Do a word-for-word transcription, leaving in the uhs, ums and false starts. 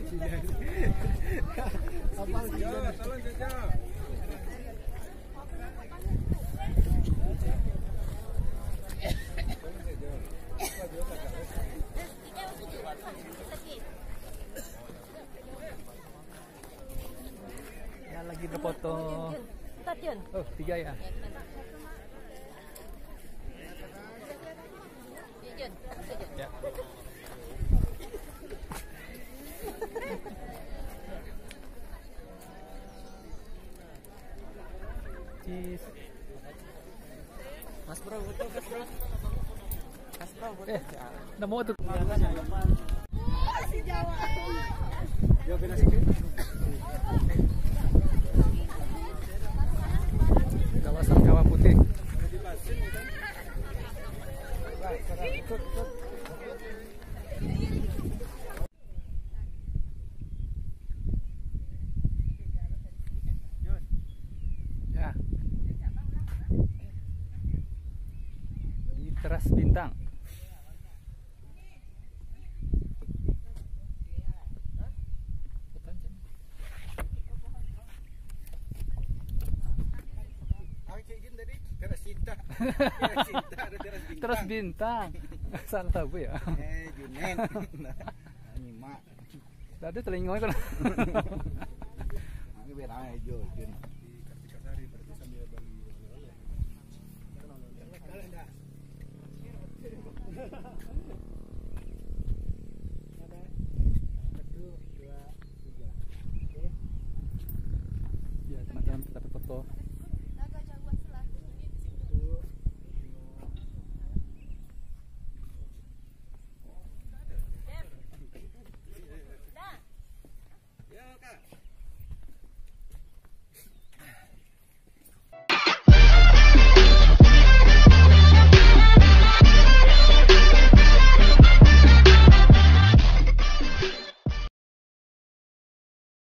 Abang jauh, tolong jauh. Ya lagi berfoto. Oh, tiga ya. Ya. Cheese. Mas bro, foto mas bro. Mas bro, foto. Eh, udah mau tuh. Si Jawa. Yo bina sikit. Kawasan Kawah Putih. Ya. Di teras bintang. Teras cinta. Teras cinta, ada teras bintang. Teras bintang. Salah tahu ya. Eh, Junen. Nyimak. Tadi telingoy kan. Ini berang aja, Jun.